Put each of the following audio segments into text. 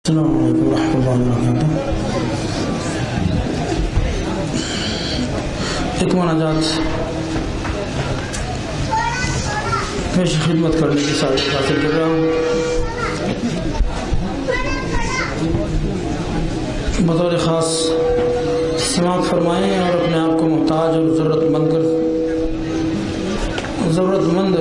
السلام علیکم ورحمۃ اللہ وبرکاتہ۔ ایک مناجات پیش خدمت کرنے کی سعادت حاصل کر رہا ہوں۔ بطور خاص سماعت فرمائیں اور اپنے آپ کو محتاج اور ضرورت مند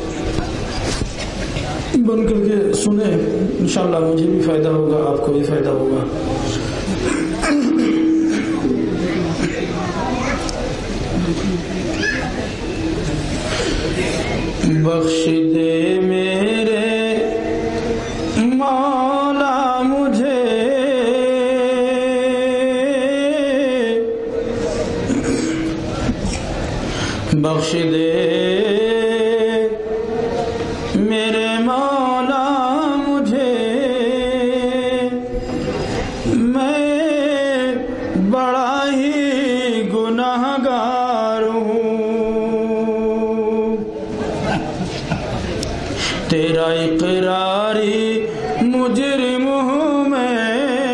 بن کر کے سنیں، انشاءاللہ مجھے بھی فائدہ ہوگا، آپ کو بھی فائدہ ہوگا۔ بخش دے میرے مولا مجھے، بخش دے میرے مولا مجھے، میں بڑا ہی گناہگار ہوں، تیرا اقراری مجرم ہوں میں،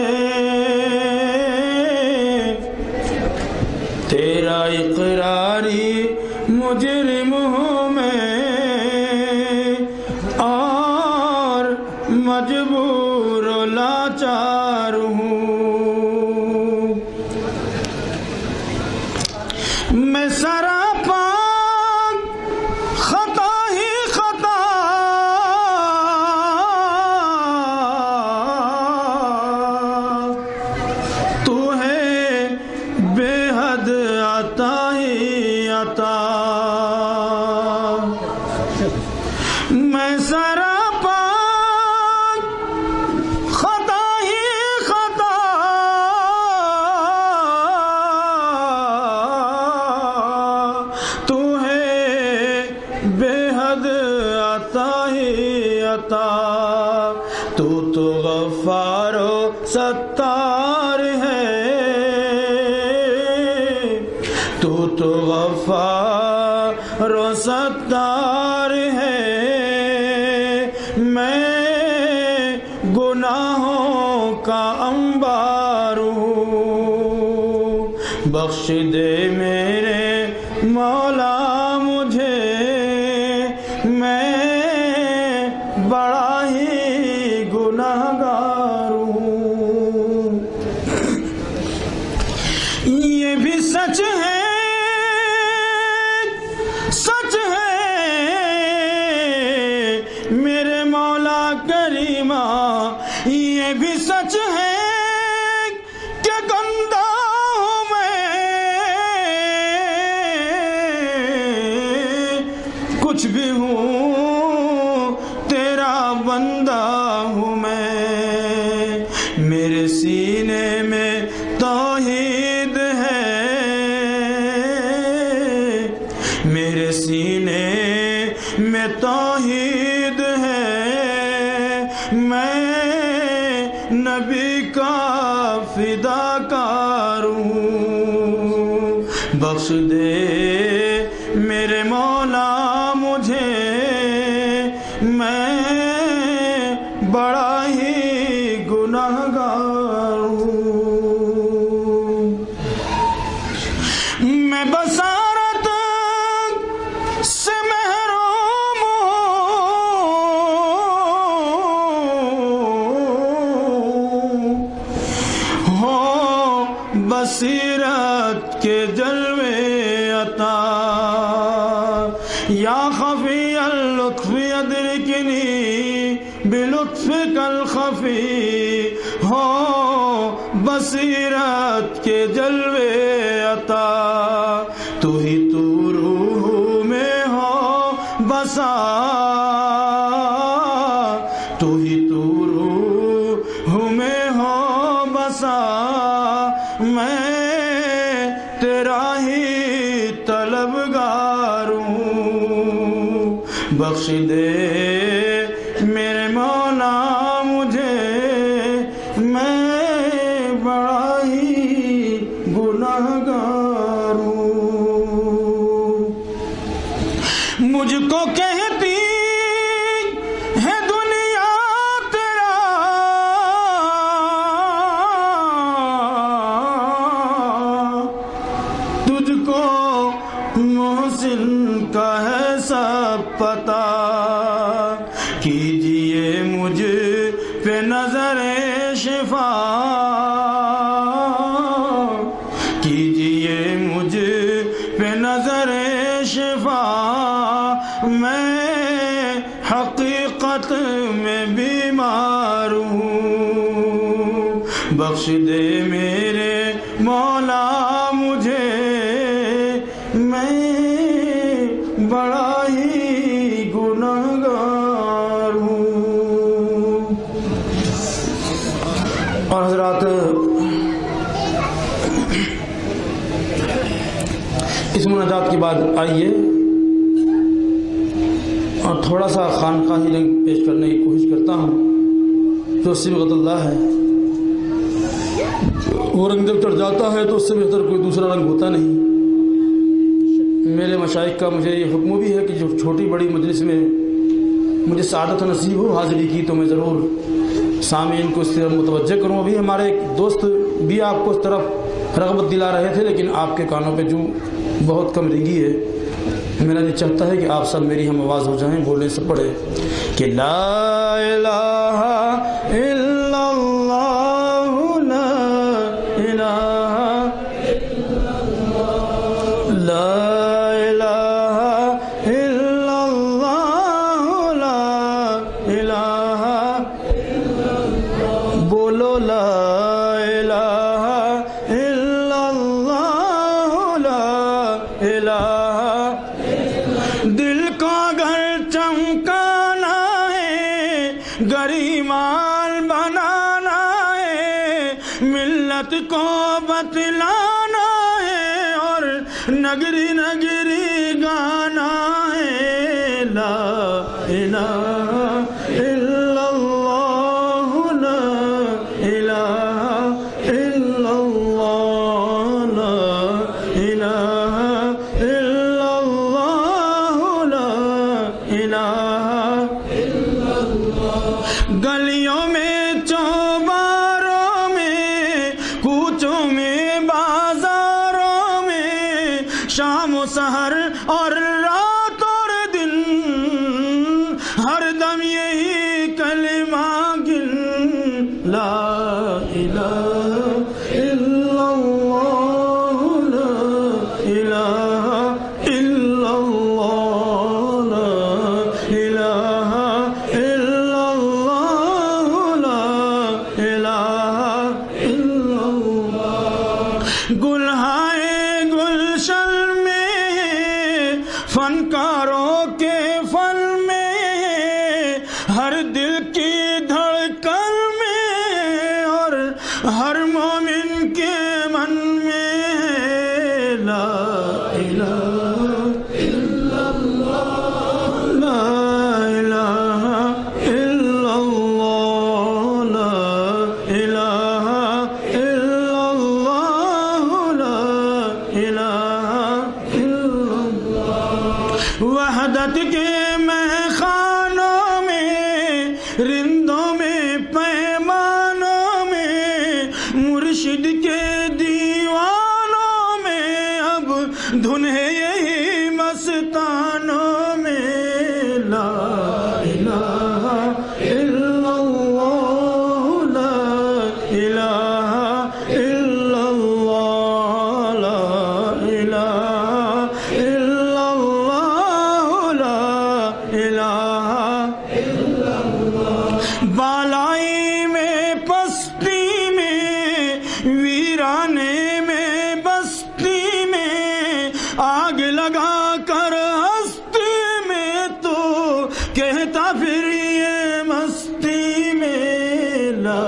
تیرا اقراری مجرم ہوں میں، اور مجبور و لاچار ہوں، میں سراپا خطا ہی خطا، تو ہے بے حد عطا ہی عطا، میں سراپا خطا ہی خطا، تو ہے بے حد عطا ہی عطا، تو غفار و ستار ہے، تو غفار و ستار ہے، میں گناہوں کا انبار ہوں، بخش دے میرے مولا مجھے، میں بڑا ہی گناہگار ہوں۔ یہ بھی سچ ہے، سچ ہے میرے مولا کریمہ، یہ بھی سچ ہے کہ گندا ہوں میں، کچھ بھی ہوں تیرا بندہ ہوں میں، میرے سینے میں توحید ہے، میرے سینے میں توحید ہے، میں نبی کا فداکار ہوں، بخش دے میرے مولا مجھے، میں بڑا ہی گناہگار ہوں، میں بصارت سے محروم ہوں، بصیرت کے جلوے عطا، یا خفی اللطف ادرکنی بلطفک الخفی، ہو بصیرت کے جلوے عطا، تو ہی تو روح میں ہو بسا، تو ہی تو روح میں ہو بسا، میں تیرا ہی طلبگار ہوں، بخش دے میرے مولا مجھے، میں بڑا ہی گناہگار ہوں، مجھ کو کہتی ہے دنیا تیرا نظر شفا کیجئے مجھ پہ نظر شفا میں حقیقت میں بیمار ہوں بخش دے میرے مولا مجھے میں بڑا ہی گنہگار ہوں۔ اور حضرات اس مناجات کے بعد آئیے اور تھوڑا سا خانقاہی رنگ پیش کرنے کی کوشش کرتا ہوں جو صبغۃ اللہ ہے۔ وہ رنگ جب چڑھ جاتا ہے تو اس سے بہتر کوئی دوسرا رنگ ہوتا نہیں۔ میرے مشائخ کا مجھے یہ حکم بھی ہے کہ جو چھوٹی بڑی مجلس میں مجھے سعادت نصیب ہو حاضری کی تو میں ضرور سامعین کو اس طرف متوجہ کروں۔ ابھی ہمارے ایک دوست بھی آپ کو اس طرف رغبت دلا رہے تھے لیکن آپ کے کانوں پہ جو بہت کم رنگی ہے۔ میرا یہ چاہتا ہے کہ آپ سب میری ہم آواز ہو جائیں، بولنے سے پڑھے کہ لا الہ الا اللہ لا الہ لا الہ الا اللہ لا الہ بولو لا الہ الا اللہ لا الہ دل کو گھر چمکانا ہے گریمال بنانا ہے ملت کو بتلانا ہے اور نگری نگری گانا ہے لا الہ الا اللہ لا الہ الا اللہ لا الہ الا اللہ لا الہ الا اللہ گلیوں میں چوباروں میں کوچوں میں بازاروں میں شام و سحر اور رات اور دن ہر دم یہی کلمہ گن لا الہ الا اللہ لا الہ الا اللہ لا الہ الا اللہ لا الہ الا اللہ گلہائے گلشن میں فنکاروں کے فن میں ہر دل کی دھڑکن میں اور ہر مومن کے من میں لا الہ الا اللہ لا الہ الا اللہ لا الہ الا اللہ لا الہ الا اللہ وحدت کے میخانوں میں رندوں میں پیمانوں میں مرشد کے دیوانوں میں اب دھن ہے یہی مستانوں میں لا الہ الا اللہ لا الہ الا اللہ لا الہ الا اللہ لا الہ الا اللہ بالائی میں پستی میں ویرانے میں بستی میں آگ لگا کر ہستی میں تو کہتا پھر یہ مستی میں لا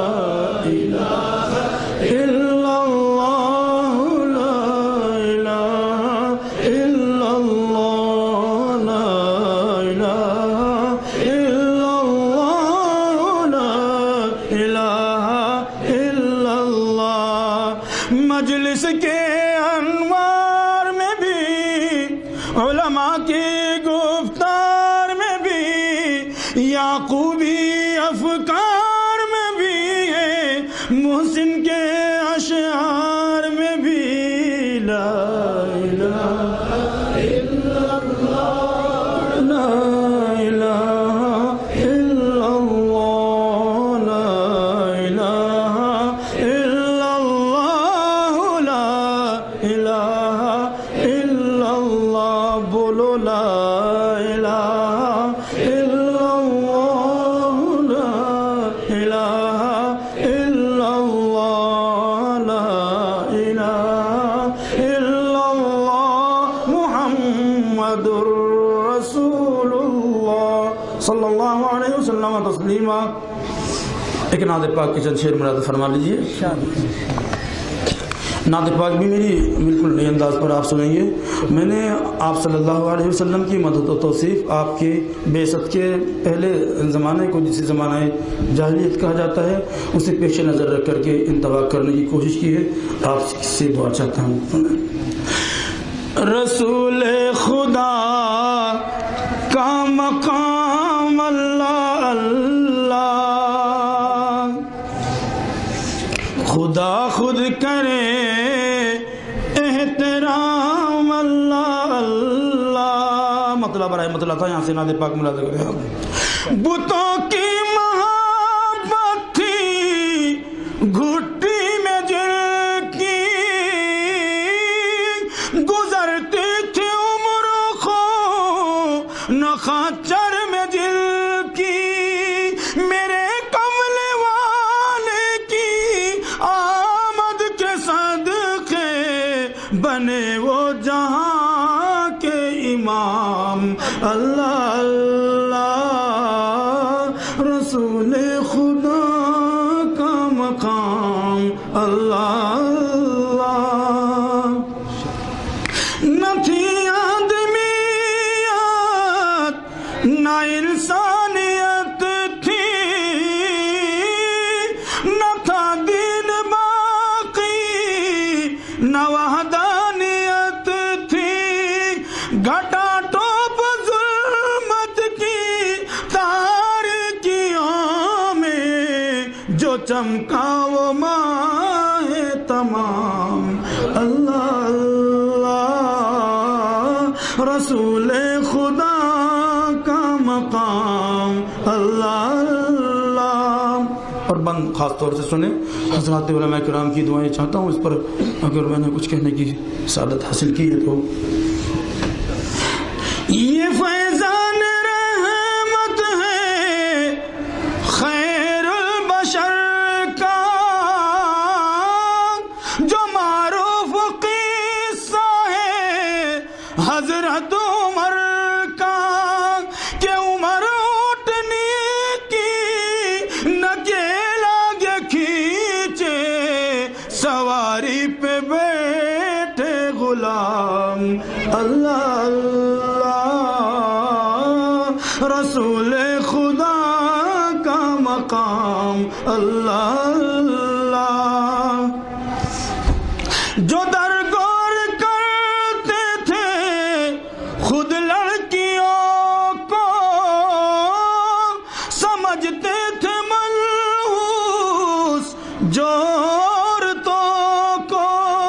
الہ الا اللہ لا الہ الا اللہ لا الہ الا اللہ لا الہ الا اللہ مجلس کے انوار میں بھی علماء کی گفتار میں بھی یعقوبی افکار میں بھی ہے محسن کے اشعار میں بھی لا الہ الا اللہ لا الہ الا اللہ لا صلی اللہ علیہ وسلم تسلیما۔ ایک نعت پاک کے چند شعر مراد فرما لیجیے۔ نعت پاک بھی میری بالکل نئے انداز پر آپ سنیں گے۔ میں نے آپ صلی اللہ علیہ وسلم کی مدد و توصیف آپ کے بعثت کے پہلے زمانے کو، جسے زمانہ جاہلیت کہا جاتا ہے، اسے پیش نظر رکھ کر کے انتباہ کرنے کی کوشش کی ہے۔ آپ سے دعا چاہتا ہوں۔ رسول خدا کا مقام اللہ اللہ، خدا خود کرے احترام اللہ اللہ۔ مطلب برائے مطلب تھا، یہاں سے نعت پاک ملازم کریں۔ بتوں کی محبت تھی گھٹی میں جل کی، گزرتی تھی عمر خو نخچر میں جل کی، میرے کمل والے کی آمد کے صدقے بنے وہ جہاں کے امام اللہ اللہ۔ رسول خدا کا مقام اللہ اللہ۔ نہ تھی آدمیت نہ انسانیت تھی، نہ تھا دین باقی نہ وحدانیت تھی، گھٹا ٹوپ ظلمت کی تاریکیوں میں جو چمکا وہ ماہ تمام اللہ اللہ۔ رسول خدا کا مقام اللہ اللہ۔ اور بند خاص طور سے سنیں، حضرات علماء کرام کی دعائیں چاہتا ہوں۔ اس پر اگر میں نے کچھ کہنے کی سعادت حاصل کی ہے تو یہ فیضان رحمت ہے خیر البشر کا، جو معروف قصہ ہے حضرت عمر کا، کہ عمر اٹھنے کی نکیل آگے کھینچے، سواری پہ بیٹھے غلام اللہ اللہ۔ رسول خدا کا مقام اللہ اللہ۔ جو درگور کرتے تھے خود لڑکیوں کو، سمجھتے تھے منحوس جو عورتوں کو،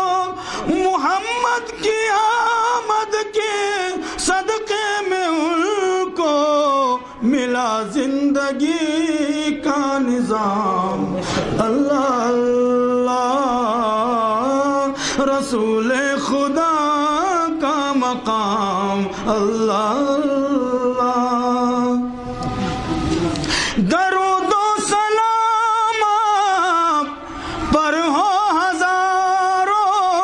محمد کی آمد کے صدقے میں ان کو ملا زندگی کا نظام اللہ اللہ۔ رسول خدا کا مقام اللہ اللہ۔ درود و سلام آپ پر ہو ہزاروں،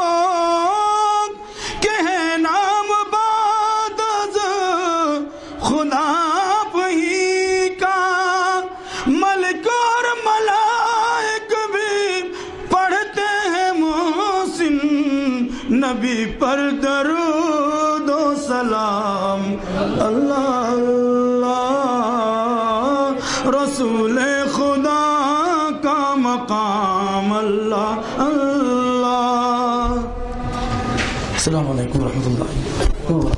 کہ ہے نام بعد از خدا آپ ہی کا، ملک اور ملائک بھی پڑھتے ہیں محسن نبی پر درود و سلام اللہ اللہ۔ رسول خدا کا مقام اللہ اللہ۔ السلام علیکم ورحمۃ اللہ۔